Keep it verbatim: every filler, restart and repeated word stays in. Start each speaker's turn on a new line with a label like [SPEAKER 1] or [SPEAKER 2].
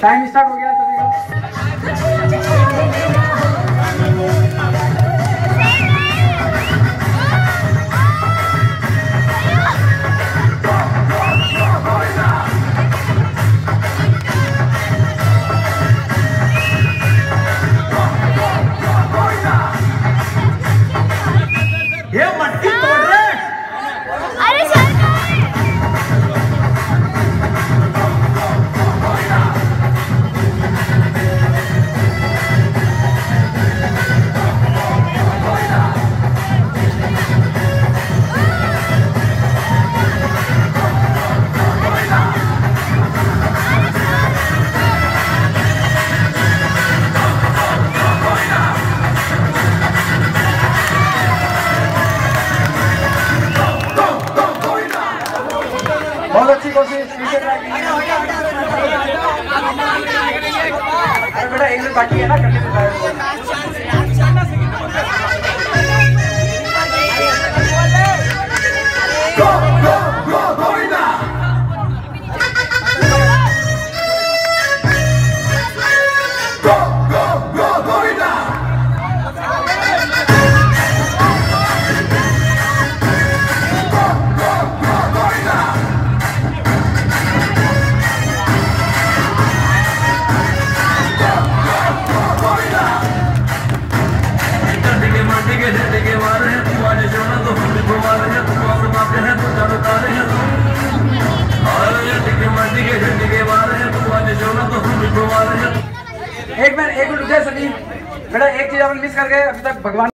[SPEAKER 1] Time start हो गया सभी का।
[SPEAKER 2] ये मटकी तोड़ रहे।
[SPEAKER 3] अरे
[SPEAKER 1] बहुत अच्छी कोशिश, पीछे ट्राई कीजिए। अरे बेटा एक मिनट बाकी है ना, करने को एक मिनट एक मिनट रुक जाए सभी। बेटा एक चीज अपन मिस कर गए अभी तक, भगवान